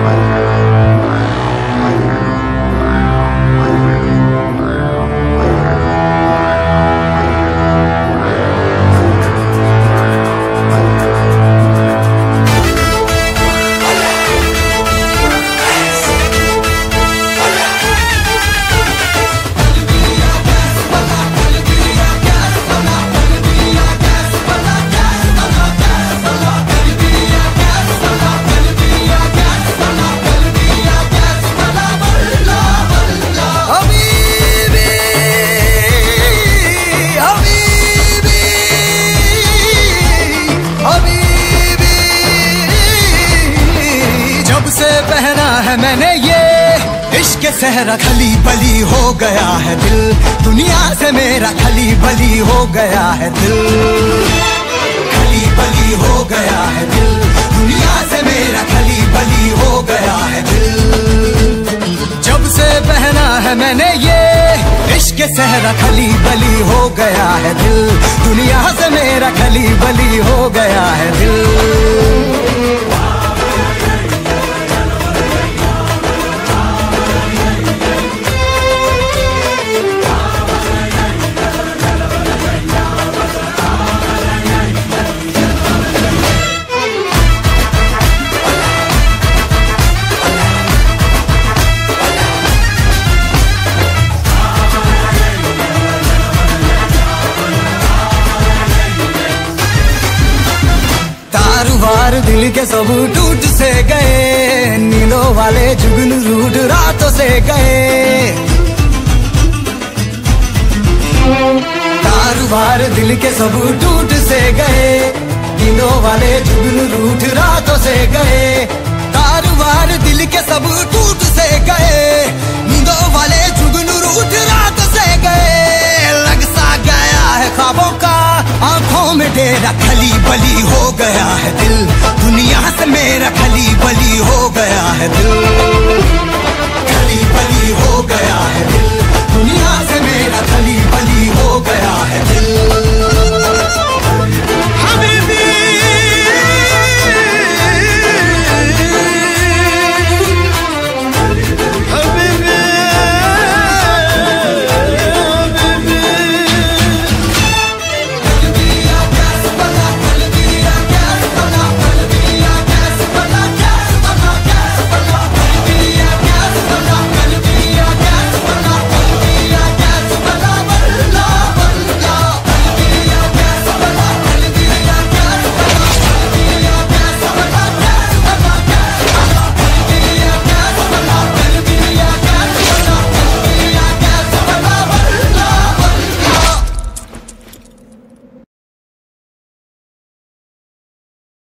पहना है मैंने ये इश्क सहरा, खली बली हो गया है दिल, दुनिया से मेरा खली बली हो गया है दिल, खली बली हो गया है दिल, दुनिया से मेरा खली बली हो गया है दिल। जब से पहना है मैंने ये इश्क सहरा, खली बली हो गया है दिल, दुनिया से मेरा खली बली हो गया है दिल। तारुवार दिल के सब टूट से गए, नीलों वाले जुगनू रूठ रातों से गए, तारुवार दिल के सब टूट से गए, नीलों वाले जुगनू रूठ रातों से गए, तारुवार दिल के सब टूट से गए, नीलों वाले जुगनू रूठ रातों से गए। लग सा गया है ख्वाबों का आंखों में डेरा, खली बली हो गया है दिल, दुनिया से मेरा खली बली हो गया है दिल।